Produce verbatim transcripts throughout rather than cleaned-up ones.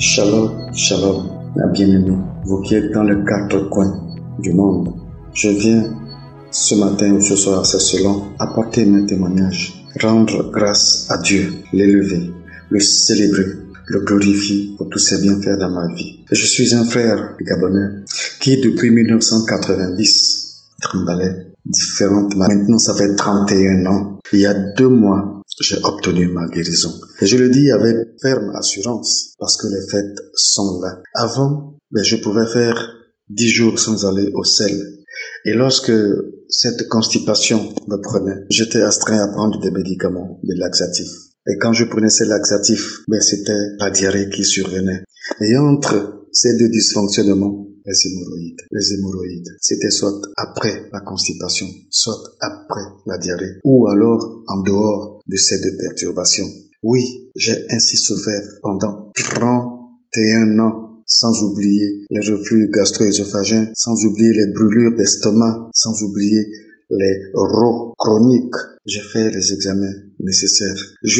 Shalom, shalom, la bien-aimée, vous qui êtes dans les quatre coins du monde. Je viens ce matin ou ce soir, c'est selon, apporter mes témoignages, rendre grâce à Dieu, l'élever, le célébrer, le glorifier pour tous ses bienfaits dans ma vie. Et je suis un frère gabonais qui, depuis mille neuf cent quatre-vingt-dix, trimballait différentes. Maintenant, ça fait trente et un ans. Il y a deux mois, j'ai obtenu ma guérison. Et je le dis avec ferme assurance parce que les fêtes sont là. Avant, ben, je pouvais faire dix jours sans aller au sel. Et lorsque cette constipation me prenait, j'étais astreint à prendre des médicaments, des laxatifs. Et quand je prenais ces laxatifs, ben, c'était la diarrhée qui survenait. Et entre ces deux dysfonctionnements, les hémorroïdes. Les hémorroïdes, c'était soit après la constipation, soit après la diarrhée, ou alors en dehors de ces deux perturbations. Oui, j'ai ainsi souffert pendant trente et un ans, sans oublier les reflux gastro-œsophagiens, sans oublier les brûlures d'estomac, sans oublier les rots chroniques. J'ai fait les examens nécessaires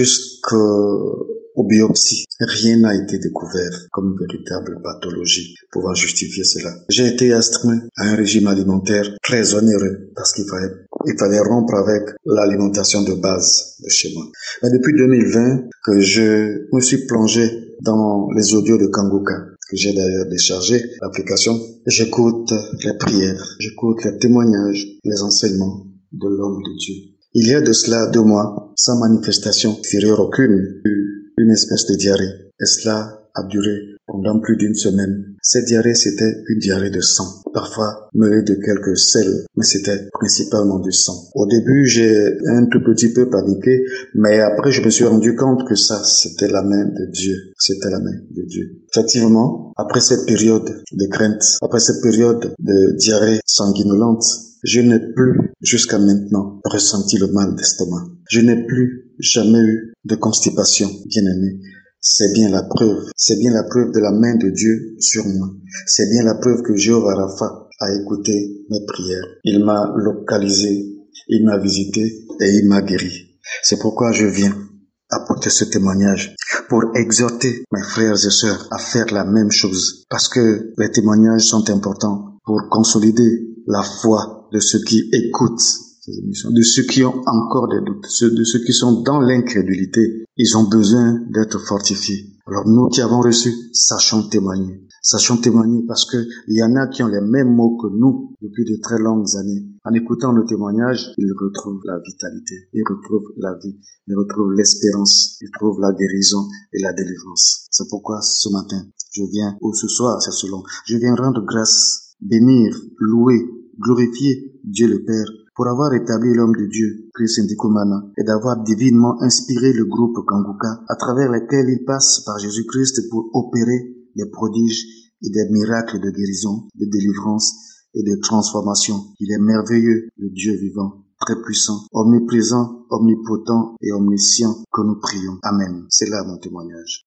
jusqu'aux biopsies. Rien n'a été découvert comme véritable pathologie pouvant justifier cela. J'ai été astreint à un régime alimentaire très onéreux parce qu'il fallait, il fallait rompre avec l'alimentation de base de chez moi. Mais depuis deux mille vingt que je me suis plongé dans les audios de Kanguka, que j'ai d'ailleurs déchargé l'application, j'écoute les prières, j'écoute les témoignages, les enseignements de l'homme de Dieu. Il y a de cela deux mois, sans manifestation extérieure aucune, une espèce de diarrhée. Et cela a duré pendant plus d'une semaine. Cette diarrhée, c'était une diarrhée de sang, parfois mêlée de quelques sels, mais c'était principalement du sang. Au début, j'ai un tout petit peu paniqué, mais après, je me suis rendu compte que ça, c'était la main de Dieu. C'était la main de Dieu. Effectivement, après cette période de crainte, après cette période de diarrhée sanguinolente, je n'ai plus, jusqu'à maintenant, ressenti le mal d'estomac. Je n'ai plus jamais eu de constipation, bien-aimé. C'est bien la preuve, c'est bien la preuve de la main de Dieu sur moi. C'est bien la preuve que Jéhovah Rapha a écouté mes prières. Il m'a localisé, il m'a visité et il m'a guéri. C'est pourquoi je viens apporter ce témoignage pour exhorter mes frères et sœurs à faire la même chose. Parce que les témoignages sont importants pour consolider la foi de ceux qui écoutent ces émissions, de ceux qui ont encore des doutes, de ceux qui sont dans l'incrédulité. Ils ont besoin d'être fortifiés. Alors nous qui avons reçu, sachons témoigner. Sachons témoigner parce que il y en a qui ont les mêmes mots que nous depuis de très longues années. En écoutant nos témoignages, ils retrouvent la vitalité, ils retrouvent la vie, ils retrouvent l'espérance, ils trouvent la guérison et la délivrance. C'est pourquoi ce matin, je viens, ou ce soir, c'est selon, je viens rendre grâce, bénir, louer, glorifier Dieu le Père pour avoir établi l'homme de Dieu, Christ Ndikumana, et d'avoir divinement inspiré le groupe Kanguka, à travers lesquels il passe par Jésus-Christ pour opérer des prodiges et des miracles de guérison, de délivrance et de transformation. Il est merveilleux, le Dieu vivant, très puissant, omniprésent, omnipotent et omniscient que nous prions. Amen. C'est là mon témoignage.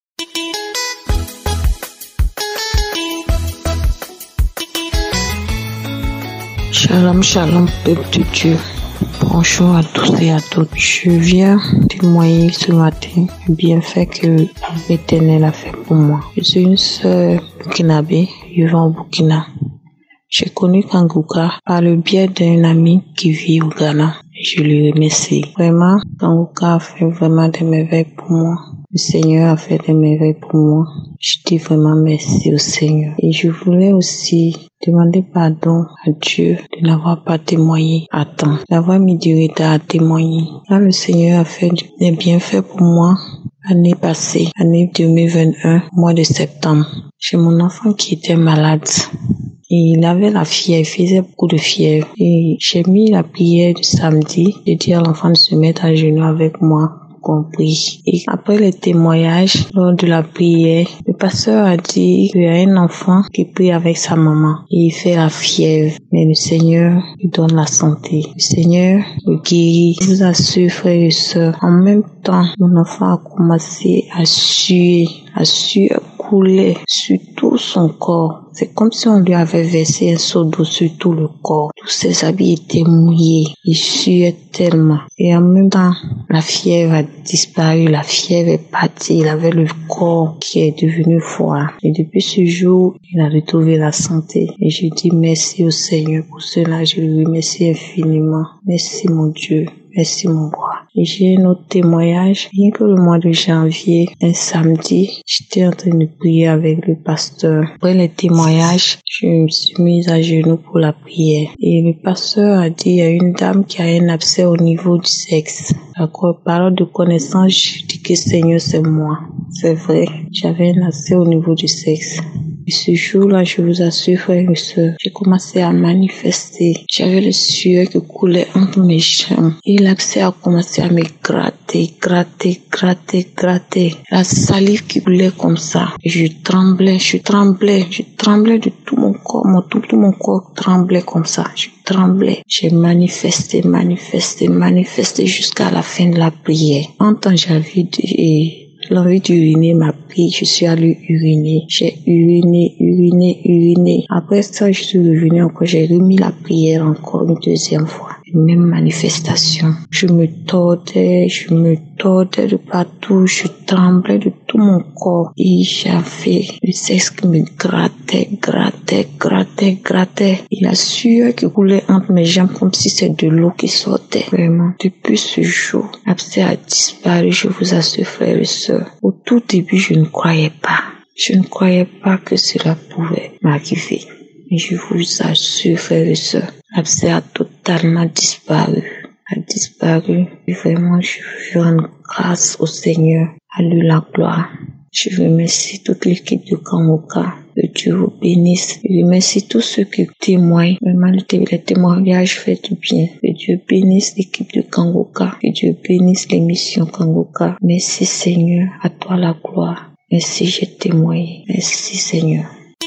Shalom, shalom, peuple de Dieu. Bonjour à tous et à toutes. Je viens témoigner ce matin du bienfait que l'Éternel a fait pour moi. Je suis une sœur burkinabé vivant au Burkina. J'ai connu Kanguka par le biais d'un ami qui vit au Ghana. Je lui remercie. Vraiment, Kanguka a fait vraiment des merveilles pour moi. Le Seigneur a fait des merveilles pour moi. Je dis vraiment merci au Seigneur. Et je voulais aussi demander pardon à Dieu de n'avoir pas témoigné à temps, d'avoir mis du retard à témoigner. Quand le Seigneur a fait des bienfaits pour moi, l'année passée, année deux mille vingt et un, mois de septembre, j'ai mon enfant qui était malade. Et il avait la fièvre, il faisait beaucoup de fièvre. Et j'ai mis la prière du samedi de dire à l'enfant de se mettre à genoux avec moi. Compris. Et après le témoignage, lors de la prière, le pasteur a dit qu'il y a un enfant qui prie avec sa maman et il fait la fièvre. Mais le Seigneur lui donne la santé. Le Seigneur le guérit. Je vous assure, frères et sœurs, en même temps, mon enfant a commencé à suer, à suer, couler sur tout tout son corps. C'est comme si on lui avait versé un seau d'eau sur tout le corps. Tous ses habits étaient mouillés. Il suait tellement. Et en même temps, la fièvre a disparu. La fièvre est partie. Il avait le corps qui est devenu froid. Et depuis ce jour, il a retrouvé la santé. Et je dis merci au Seigneur pour cela. Je lui remercie infiniment. Merci mon Dieu. Merci mon roi. Et j'ai un autre témoignage. Rien que le mois de janvier, un samedi, j'étais en train de prier avec le pasteur. Après les témoignages, je me suis mise à genoux pour la prière. Et le pasteur a dit, il y a une dame qui a un abcès au niveau du sexe. D'accord, par de connaissance, je dis que Seigneur, c'est moi. C'est vrai, j'avais un abcès au niveau du sexe. Et ce jour-là, je vous assure, frères et sœurs, j'ai commencé à manifester. J'avais le sueur qui coulait entre mes jambes. Et l'abcès a commencé à me gratter, gratter, gratter, gratter. La salive qui coulait comme ça. Et je tremblais, je tremblais, je tremblais de tout mon corps. Mon, tout, tout mon corps tremblait comme ça. Je tremblais. J'ai manifesté, manifesté, manifesté jusqu'à la fin de la prière. En temps, j'avais de... L'envie d'uriner m'a pris, je suis allée uriner. J'ai uriné, uriné, uriné. Après ça, je suis revenue encore, j'ai remis la prière encore une deuxième fois. Même manifestation. Je me tordais, je me tordais de partout, je tremblais de tout mon corps. Et j'avais le sexe qui me grattait, grattait, grattait, grattait. Et la sueur qui coulait entre mes jambes comme si c'était de l'eau qui sortait. Vraiment, depuis ce jour, l'abcès a disparu, je vous assure, frères et sœurs. Au tout début, je ne croyais pas. Je ne croyais pas que cela pouvait m'arriver. Mais je vous assure, frères et sœurs, l'abcès a totalement disparu. A disparu. Et vraiment, je veux rendre grâce au Seigneur. À lui la gloire. Je remercie toute l'équipe de Kangoka. Que Dieu vous bénisse. Je remercie tous ceux qui témoignent. Vraiment, les témoignages font du bien. Que Dieu bénisse l'équipe de Kangoka. Que Dieu bénisse l'émission Kangoka. Merci Seigneur. À toi la gloire. Merci, j'ai témoigné. Merci Seigneur.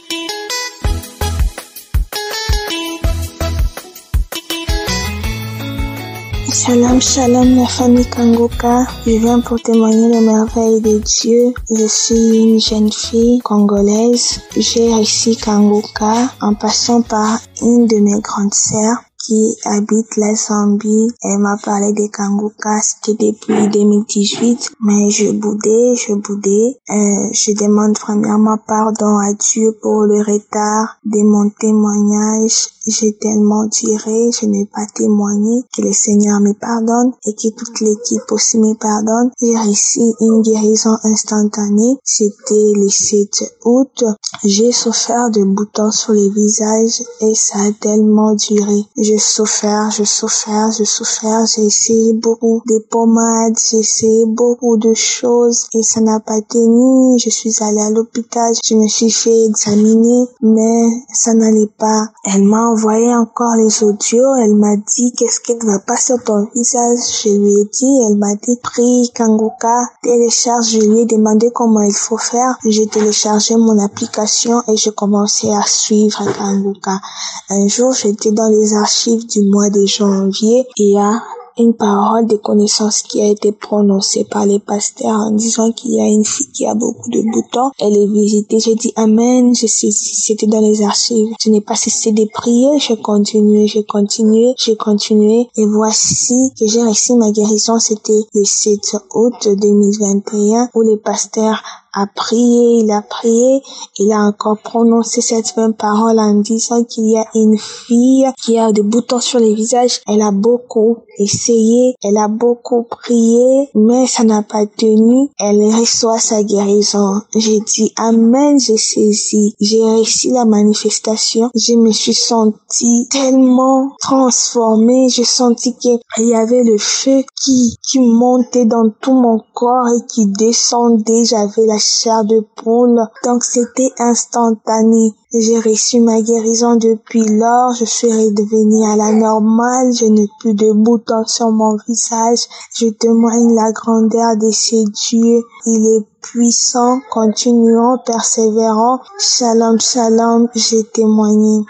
Shalom, shalom, la famille Kangoka. Je viens pour témoigner les merveilles de Dieu. Je suis une jeune fille congolaise. J'ai réussi Kangoka en passant par une de mes grandes sœurs qui habite la Zambie. Elle m'a parlé de Kangoka, c'était depuis deux mille dix-huit, mais je boudais, je boudais. Euh, je demande premièrement pardon à Dieu pour le retard de mon témoignage. J'ai tellement duré, je n'ai pas témoigné, que le Seigneur me pardonne et que toute l'équipe aussi me pardonne. J'ai réussi une guérison instantanée, c'était le sept août. J'ai souffert de boutons sur le visage et ça a tellement duré. J'ai souffert, j'ai souffert, j'ai souffert, j'ai essayé beaucoup de pommades, j'ai essayé beaucoup de choses et ça n'a pas tenu. Je suis allée à l'hôpital, je me suis fait examiner, mais ça n'allait pas. Elle m'a envoyé encore les audios, elle m'a dit qu'est-ce qui ne va pas sur ton visage. Je lui ai dit, elle m'a dit prie Kangoka, télécharge. Je lui ai demandé comment il faut faire. J'ai téléchargé mon application et j'ai commencé à suivre Kangoka. Un jour, j'étais dans les archives du mois de janvier et il y a une parole de connaissance qui a été prononcée par les pasteurs en disant qu'il y a une fille qui a beaucoup de boutons. Elle est visitée. J'ai dit amen. Je sais, c'était dans les archives. Je n'ai pas cessé de prier. J'ai continué, j'ai continué, j'ai continué. Et voici que j'ai réussi ma guérison. C'était le sept août deux mille vingt et un où le pasteur a prié, il a prié, il a encore prononcé cette même parole en disant qu'il y a une fille qui a des boutons sur le visage. Elle a beaucoup essayé, elle a beaucoup prié, mais ça n'a pas tenu. Elle reçoit sa guérison. J'ai dit amen, j'ai saisi, j'ai réussi la manifestation. Je me suis sentie tellement transformée, j'ai senti qu'il y avait le feu qui, qui montait dans tout mon corps et qui descendait. J'avais la chair de poule, donc c'était instantané. J'ai reçu ma guérison depuis lors, je suis redevenue à la normale, je n'ai plus de boutons sur mon visage. Je témoigne la grandeur de ce Dieu, il est puissant, continuons, persévérons. Shalom, shalom, j'ai témoigné.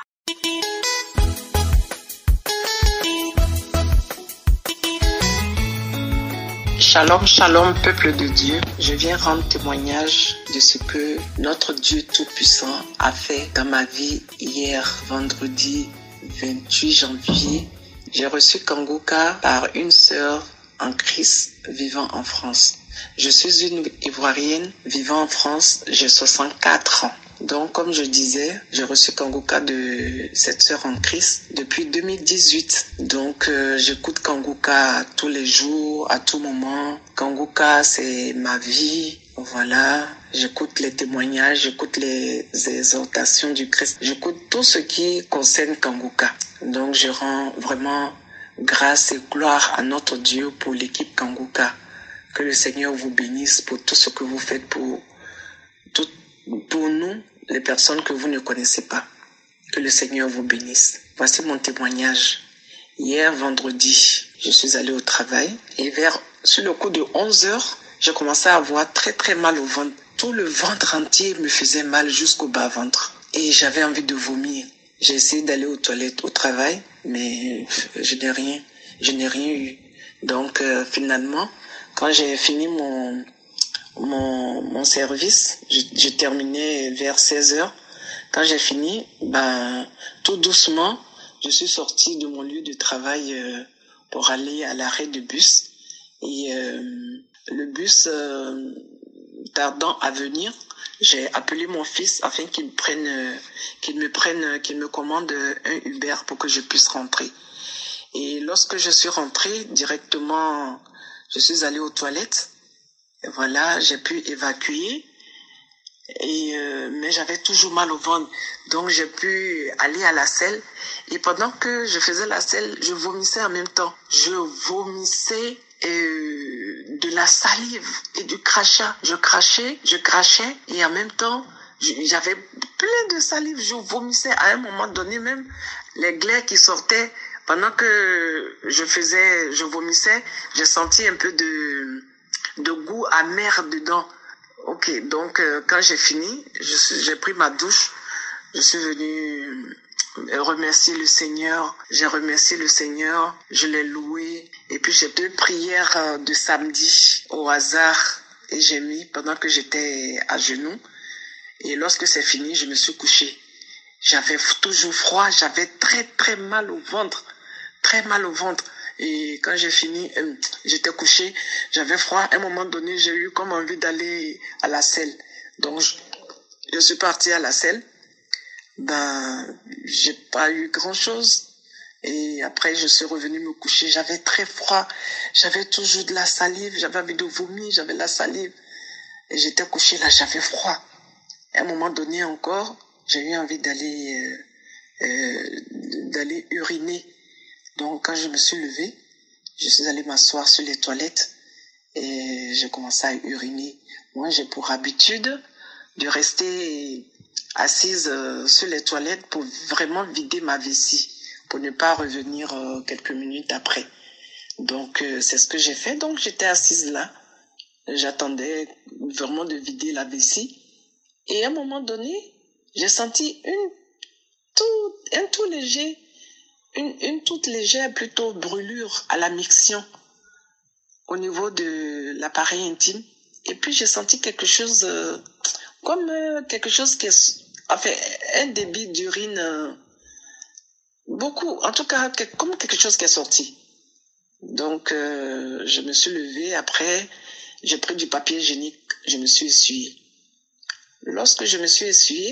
Shalom, shalom, peuple de Dieu. Je viens rendre témoignage de ce que notre Dieu Tout-Puissant a fait dans ma vie hier, vendredi vingt-huit janvier. J'ai reçu Kangoka par une sœur en Christ vivant en France. Je suis une Ivoirienne vivant en France, j'ai soixante-quatre ans. Donc, comme je disais, j'ai reçu Kangoka de cette sœur en Christ depuis deux mille dix-huit. Donc, euh, j'écoute Kangoka tous les jours, à tout moment. Kangoka, c'est ma vie. Voilà. J'écoute les témoignages, j'écoute les exhortations du Christ. J'écoute tout ce qui concerne Kangoka. Donc, je rends vraiment grâce et gloire à notre Dieu pour l'équipe Kangoka. Que le Seigneur vous bénisse pour tout ce que vous faites pour tout, pour nous, les personnes que vous ne connaissez pas. Que le Seigneur vous bénisse. Voici mon témoignage. Hier, vendredi, je suis allée au travail et vers, sur le coup de onze heures, j'ai commencé à avoir très très mal au ventre. Tout le ventre entier me faisait mal jusqu'au bas-ventre. Et j'avais envie de vomir. J'ai essayé d'aller aux toilettes au travail, mais je n'ai rien, je n'ai rien eu. Donc, euh, finalement, quand j'ai fini mon, mon, mon service, je, je terminais vers seize heures. Quand j'ai fini, ben, tout doucement, je suis sortie de mon lieu de travail euh, pour aller à l'arrêt de bus. Et euh, le bus euh, tardant à venir, j'ai appelé mon fils afin qu'il me prenne, euh, qu'il me prenne, euh, qu'il me commande un Uber pour que je puisse rentrer. Et lorsque je suis rentrée directement, je suis allée aux toilettes. Et voilà, j'ai pu évacuer. Et euh, mais j'avais toujours mal au ventre. Donc j'ai pu aller à la selle. Et pendant que je faisais la selle, je vomissais en même temps. Je vomissais euh, de la salive et du crachat. Je crachais, je crachais. Et en même temps, j'avais plein de salive. Je vomissais à un moment donné même. Les glaires qui sortaient pendant que je faisais, je vomissais, j'ai senti un peu de, de goût amer dedans. Ok, donc euh, quand j'ai fini, je suis, j'ai pris ma douche, je suis venue remercier le Seigneur, j'ai remercié le Seigneur, je l'ai loué, et puis j'ai deux prières de samedi au hasard, et j'ai mis pendant que j'étais à genoux, et lorsque c'est fini, je me suis couchée. J'avais toujours froid, j'avais très très mal au ventre, très mal au ventre. Et quand j'ai fini, euh, j'étais couchée, j'avais froid. À un moment donné, j'ai eu comme envie d'aller à la selle. Donc, je, je suis partie à la selle. Ben, j'ai pas eu grand chose. Et après, je suis revenue me coucher. J'avais très froid. J'avais toujours de la salive. J'avais envie de vomir. J'avais de la salive. Et j'étais couchée là, j'avais froid. À un moment donné encore, j'ai eu envie d'aller, euh, euh, d'aller uriner. Donc, quand je me suis levée, je suis allée m'asseoir sur les toilettes et j'ai commencé à uriner. Moi, j'ai pour habitude de rester assise euh, sur les toilettes pour vraiment vider ma vessie, pour ne pas revenir euh, quelques minutes après. Donc, euh, c'est ce que j'ai fait. Donc, j'étais assise là. J'attendais vraiment de vider la vessie. Et à un moment donné, j'ai senti une tout, un tout léger Une, une toute légère plutôt brûlure à la miction au niveau de l'appareil intime. Et puis j'ai senti quelque chose euh, comme euh, quelque chose qui est, enfin, un débit d'urine euh, beaucoup, en tout cas que, comme quelque chose qui est sorti. Donc euh, je me suis levée, après j'ai pris du papier hygiénique, je me suis essuyée. Lorsque je me suis essuyée,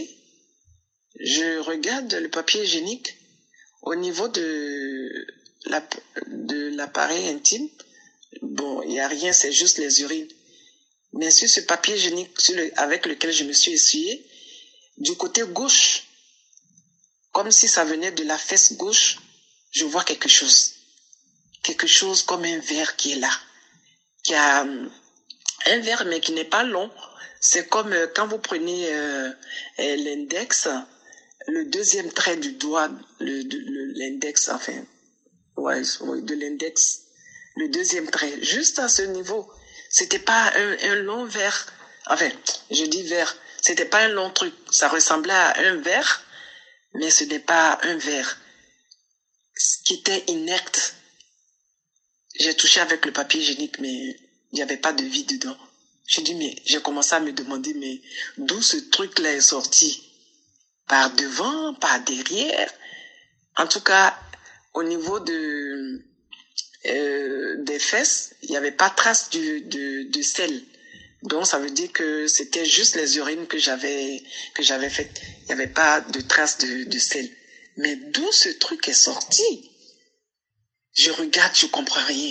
je regarde le papier hygiénique. Au niveau de, la, de l'appareil intime, bon, il n'y a rien, c'est juste les urines. Mais sur ce papier hygiénique sur le, avec lequel je me suis essuyée, du côté gauche, comme si ça venait de la fesse gauche, je vois quelque chose. Quelque chose comme un verre qui est là. Qui a un verre, mais qui n'est pas long. C'est comme quand vous prenez euh, l'index, le deuxième trait du doigt, le, le, l'index, enfin, ouais, de l'index, le deuxième trait, juste à ce niveau. C'était pas un, un long verre, enfin, je dis verre, c'était pas un long truc. Ça ressemblait à un verre, mais ce n'est pas un verre. Ce qui était inerte. J'ai touché avec le papier hygiénique, mais il n'y avait pas de vie dedans. Je dis, mais j'ai commencé à me demander, mais d'où ce truc-là est sorti? Par devant, par derrière? En tout cas, au niveau de, euh, des fesses, il n'y avait pas trace du, de, de sel. Donc, ça veut dire que c'était juste les urines que j'avais, que j'avais faites. Il n'y avait pas de trace de, de sel. Mais d'où ce truc est sorti? Je regarde, je comprends rien.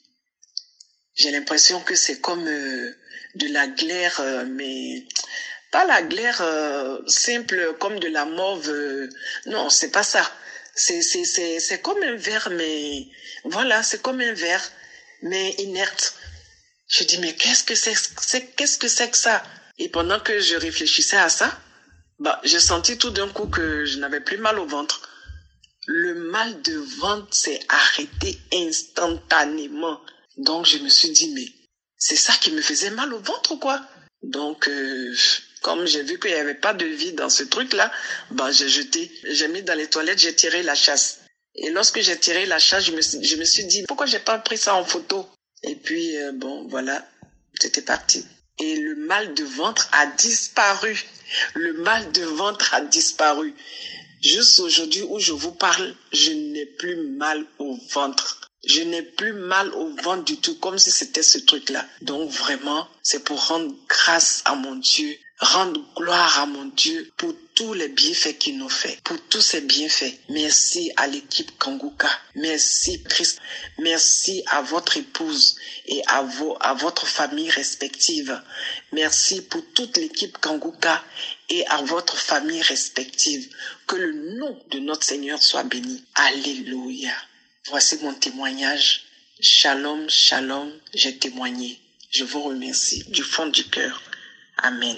J'ai l'impression que c'est comme euh, de la glaire, euh, mais pas la glaire euh, simple comme de la mauve. Euh, non, c'est pas ça. C'est, c'est, c'est, c'est comme un verre, mais voilà, c'est comme un verre, mais inerte. Je dis, mais qu'est-ce que c'est, c'est, qu'est-ce que c'est que ça? Et pendant que je réfléchissais à ça, bah, j'ai senti tout d'un coup que je n'avais plus mal au ventre. Le mal de ventre s'est arrêté instantanément. Donc, je me suis dit, mais c'est ça qui me faisait mal au ventre, quoi. Donc, euh, comme j'ai vu qu'il n'y avait pas de vie dans ce truc-là, bah, j'ai jeté. J'ai mis dans les toilettes, j'ai tiré la chasse. Et lorsque j'ai tiré la chasse, je me, je me suis dit, pourquoi j'ai pas pris ça en photo? Et puis, euh, bon, voilà, c'était parti. Et le mal de ventre a disparu. Le mal de ventre a disparu. Juste aujourd'hui où je vous parle, je n'ai plus mal au ventre. Je n'ai plus mal au ventre du tout, comme si c'était ce truc-là. Donc vraiment, c'est pour rendre grâce à mon Dieu, rendre gloire à mon Dieu pour tous les bienfaits qu'il nous fait, pour tous ces bienfaits. Merci à l'équipe Kanguka. Merci Christ. Merci à votre épouse et à, vos, à votre famille respective. Merci pour toute l'équipe Kanguka et à votre famille respective. Que le nom de notre Seigneur soit béni. Alléluia. Voici mon témoignage. Shalom, shalom, j'ai témoigné. Je vous remercie du fond du cœur. Amen.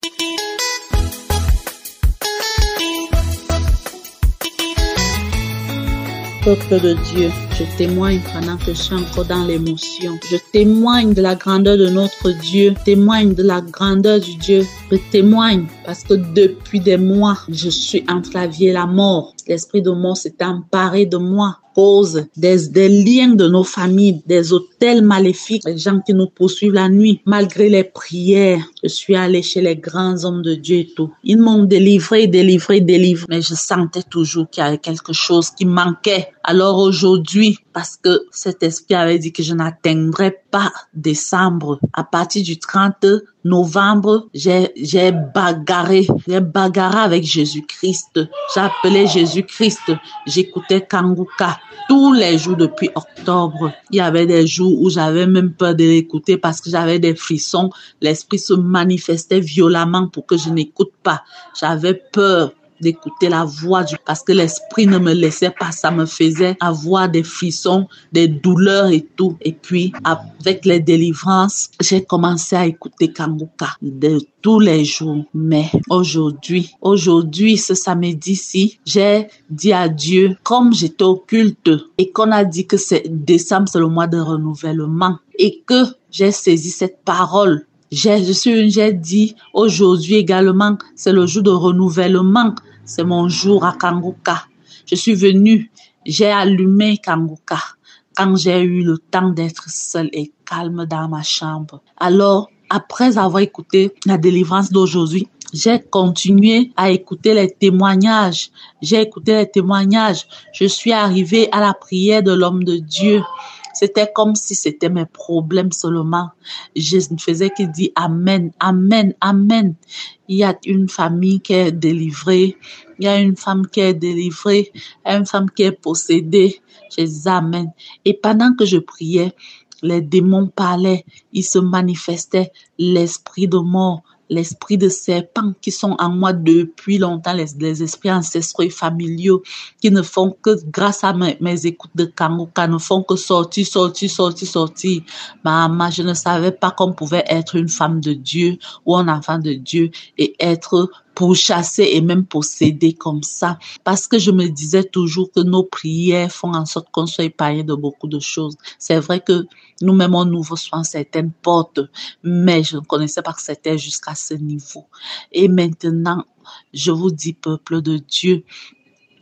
Peuple de Dieu, je témoigne pendant que je suis encore dans l'émotion. Je témoigne de la grandeur de notre Dieu, je témoigne de la grandeur du Dieu. Je témoigne parce que depuis des mois, je suis entre la vie et la mort. L'esprit de mort s'est emparé de moi. Cause des, des liens de nos familles, des hôtels maléfiques, des gens qui nous poursuivent la nuit. Malgré les prières, je suis allée chez les grands hommes de Dieu et tout. Ils m'ont délivré, délivré, délivré. Mais je sentais toujours qu'il y avait quelque chose qui manquait. Alors aujourd'hui, parce que cet esprit avait dit que je n'atteindrais pas décembre, à partir du trente novembre, j'ai, j'ai bagarré, j'ai bagarré avec Jésus-Christ. J'appelais Jésus-Christ. J'écoutais Kanguka tous les jours depuis octobre. Il y avait des jours où j'avais même peur de l'écouter parce que j'avais des frissons. L'esprit se manifestait violemment pour que je n'écoute pas. J'avais peur d'écouter la voix du, parce que l'esprit ne me laissait pas, ça me faisait avoir des frissons, des douleurs et tout. Et puis, avec les délivrances, j'ai commencé à écouter Kanguka de tous les jours. Mais aujourd'hui, aujourd'hui, ce samedi-ci, j'ai dit à Dieu, comme j'étais au culte et qu'on a dit que c'est décembre, c'est le mois de renouvellement et que j'ai saisi cette parole. J'ai, je suis, j'ai dit aujourd'hui également, c'est le jour de renouvellement. C'est mon jour à Kanguka. Je suis venue, j'ai allumé Kanguka quand j'ai eu le temps d'être seule et calme dans ma chambre. Alors, après avoir écouté la délivrance d'aujourd'hui, j'ai continué à écouter les témoignages. J'ai écouté les témoignages. Je suis arrivée à la prière de l'homme de Dieu. C'était comme si c'était mes problèmes seulement. Je ne faisais que dire Amen, Amen, Amen. Il y a une famille qui est délivrée. Il y a une femme qui est délivrée. Il y a une femme qui est possédée. Je disais Amen. Et pendant que je priais, les démons parlaient. Ils se manifestaient. L'esprit de mort, l'esprit de serpent qui sont en moi depuis longtemps, les, les esprits ancestraux et familiaux qui ne font que, grâce à mes, mes écoutes de Kanguka, ne font que sortir, sortir, sortir, sortir. Maman, je ne savais pas qu'on pouvait être une femme de Dieu ou un enfant de Dieu et être pourchassé et même possédé comme ça. Parce que je me disais toujours que nos prières font en sorte qu'on soit épargné de beaucoup de choses. C'est vrai que nous-mêmes, on ouvre souvent certaines portes, mais je ne connaissais pas que c'était jusqu'à ce niveau. Et maintenant, je vous dis, peuple de Dieu,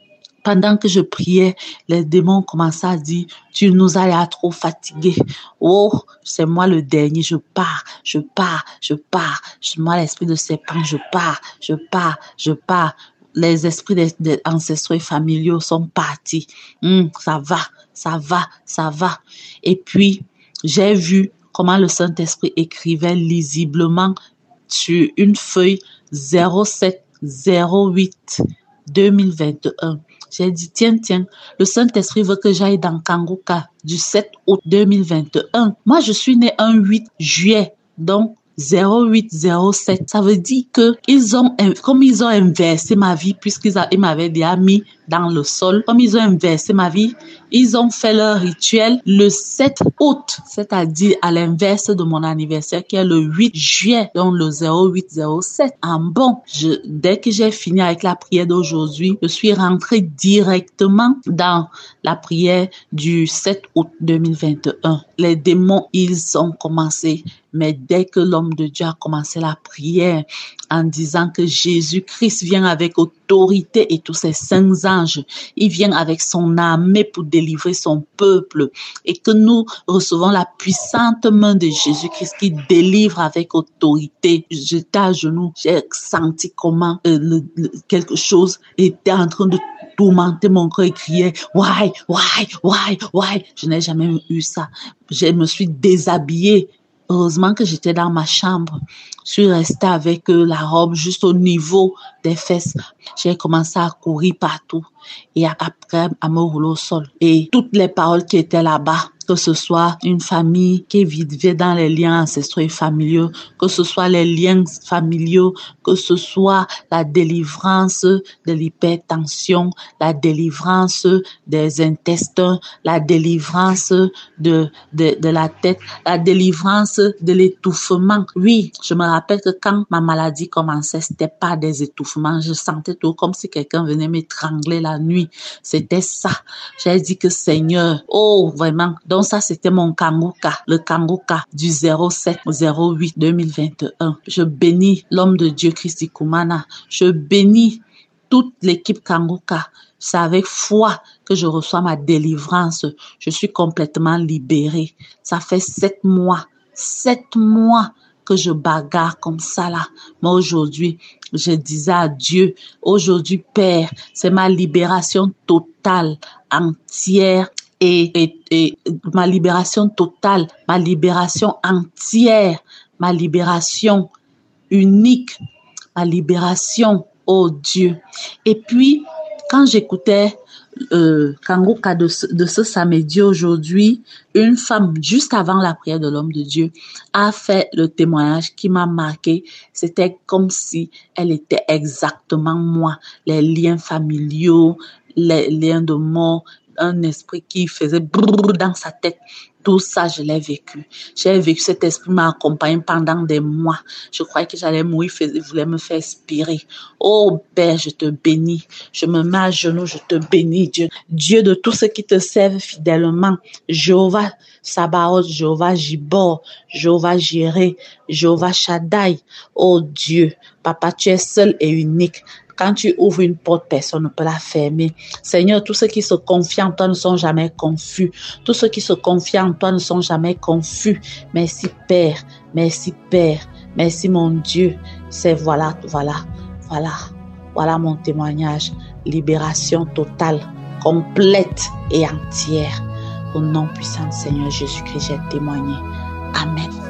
pendant que je priais, les démons commençaient à dire, tu nous as l'air trop fatigués. Oh, c'est moi le dernier, je pars, je pars, je pars. Moi, l'esprit de serpent, je pars, je pars, je pars. Les esprits des, des ancestraux et familiaux sont partis. Hum, ça va, ça va, ça va. Et puis, j'ai vu comment le Saint-Esprit écrivait lisiblement sur une feuille zéro sept zéro huit deux mille vingt et un. J'ai dit, tiens, tiens, le Saint-Esprit veut que j'aille dans Kangoka du sept août deux mille vingt et un. Moi, je suis née un huit juillet, donc zéro huit zéro sept. Ça veut dire que ils ont, comme ils ont inversé ma vie, puisqu'ils ils m'avaient déjà mis dans le sol, comme ils ont inversé ma vie, ils ont fait leur rituel le sept août, c'est-à-dire à l'inverse de mon anniversaire qui est le huit juillet, donc le zéro huit zéro sept. En bon, je, dès que j'ai fini avec la prière d'aujourd'hui, je suis rentrée directement dans la prière du sept août deux mille vingt et un. Les démons, ils ont commencé, mais dès que l'homme de Dieu a commencé la prière en disant que Jésus-Christ vient avec autorité et tous ses saints anges, il vient avec son armée pour délivrer son peuple et que nous recevons la puissante main de Jésus-Christ qui délivre avec autorité. J'étais à genoux, j'ai senti comment euh, le, le, quelque chose était en train de tourmenter mon cœur et crier « Why, why, why, why ?» Je n'ai jamais eu ça. Je me suis déshabillée. Heureusement que j'étais dans ma chambre. Je suis restée avec euh, la robe juste au niveau des fesses. J'ai commencé à courir partout et après à me rouler au sol. Et toutes les paroles qui étaient là-bas, que ce soit une famille qui vivait dans les liens ancestraux et familiaux, que ce soit les liens familiaux, que ce soit la délivrance de l'hypertension, la délivrance des intestins, la délivrance de, de, de la tête, la délivrance de l'étouffement. Oui, je me rappelle que quand ma maladie commençait, c'était pas des étouffements. Je sentais tout comme si quelqu'un venait m'étrangler la nuit. C'était ça. J'ai dit que Seigneur, oh, vraiment. Donc ça, c'était mon Kangoka, le Kangoka du zéro sept zéro huit deux mille vingt et un. Je bénis l'homme de Dieu, Christy Koumana. Je bénis toute l'équipe Kangoka. C'est avec foi que je reçois ma délivrance. Je suis complètement libérée. Ça fait sept mois, sept mois que je bagarre comme ça là. Mais aujourd'hui, je disais à Dieu, aujourd'hui Père, c'est ma libération totale, entière et, et, et ma libération totale, ma libération entière, ma libération unique, ma libération, oh Dieu. Et puis, quand j'écoutais euh, Kangoka de ce, de ce samedi aujourd'hui, une femme, juste avant la prière de l'homme de Dieu, a fait le témoignage qui m'a marqué. C'était comme si elle était exactement moi. Les liens familiaux, les liens de mort, un esprit qui faisait brrr dans sa tête. Tout ça, je l'ai vécu. J'ai vécu, cet esprit m'a accompagné pendant des mois. Je croyais que j'allais mourir, il voulait me faire expirer. Oh Père, je te bénis. Je me mets à genoux, je te bénis, Dieu. Dieu de tous ceux qui te servent fidèlement. Jéhovah Sabaoth, Jéhovah Jibor, Jéhovah Jireh, Jéhovah Shaddai. Oh Dieu, Papa, tu es seul et unique. Quand tu ouvres une porte, personne ne peut la fermer. Seigneur, tous ceux qui se confient en toi ne sont jamais confus. Tous ceux qui se confient en toi ne sont jamais confus. Merci Père, merci Père, merci mon Dieu. C'est voilà, voilà, voilà, voilà mon témoignage. Libération totale, complète et entière. Au nom puissant du Seigneur Jésus-Christ, j'ai témoigné. Amen.